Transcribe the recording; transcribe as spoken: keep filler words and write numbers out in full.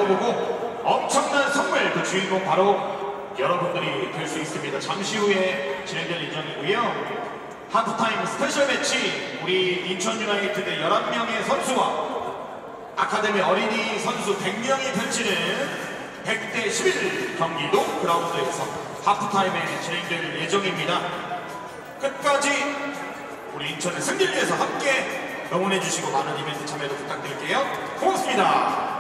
배워보고 엄청난 선물, 그 주인공 바로 여러분들이 될 수 있습니다. 잠시 후에 진행될 예정이고요. 하프타임 스페셜 매치, 우리 인천 유나이티드 열한 명의 선수와 아카데미 어린이 선수 백 명이 펼치는 백 대 십일 경기도 그라운드에서 하프타임에 진행될 예정입니다. 끝까지 우리 인천의 승리를 위해서 함께 응원해주시고 많은 이벤트 참여도 부탁드릴게요. 고맙습니다.